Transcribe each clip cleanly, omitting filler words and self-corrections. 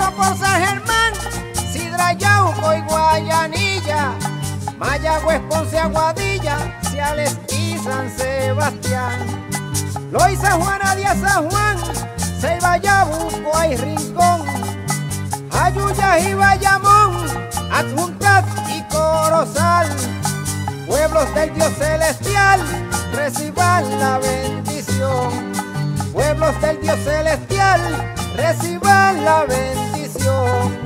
Empiezo por San Germán, Sidra, Yauco y Guayanilla, Mayagüez, Ponce, Aguadilla, Ciales y San Sebastián. Loíza, San Juan, Adía, San Juan, Ceiba, Yabucoa y Rincón, Ayuya y Bayamón, Adjuntat y Corozal. Pueblos del Dios celestial, reciban la bendición. Pueblos del Dios celestial, reciban la bendición.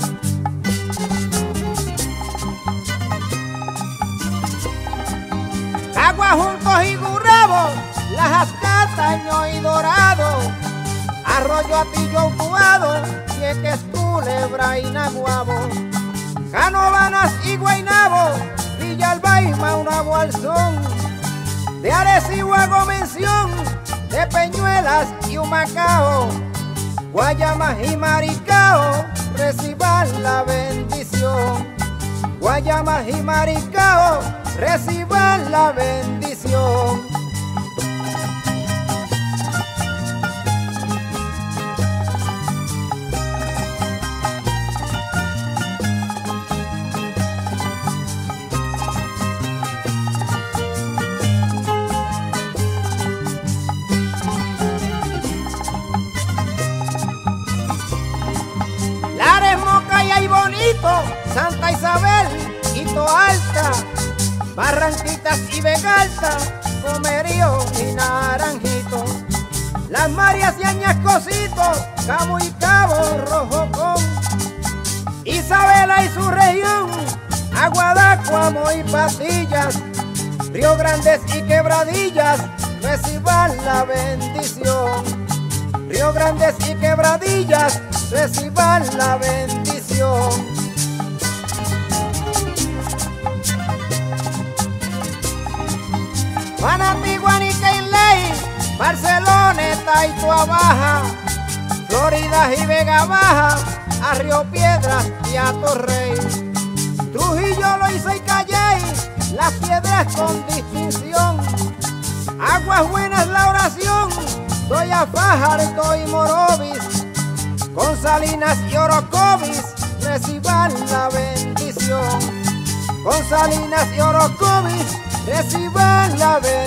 Cagua, Juncos y Gurabo, Lajas, Cataño y Dorado, Arroyo, Atillo, Utuado, Vieques, Culebra y Naguabo, Canovanas y Guaynabo, Villalba y Maunabo al son, de Arecibo hago mención, de Peñuelas y Humacao, Guayama y Maricao, reciban la bendición. Guayama y Maricao, reciban la bendición. Bonito, Santa Isabel y Toalta, Barranquitas y Vegalta, Comerío y Naranjito, Las Marias y Añascosito, Cabo y Cabo Rojo con Isabela y su región, Aguada, Cuamo y Patillas, Río Grandes y Quebradillas, reciban la bendición. Río Grandes y Quebradillas, reciban la bendición. Manatí, Guanica y Ley, Barceloneta y Tua Baja, Florida y Vega Baja, a Río Piedras y a Torrey, Trujillo, Loíza y Calley, Las Piedras con distinción, Aguas Buenas la oración, doy a Fajardo y Morovis, con Salinas y Orocovis, reciban la bendición. Con Salinas y Orocovis, reciban la bendición.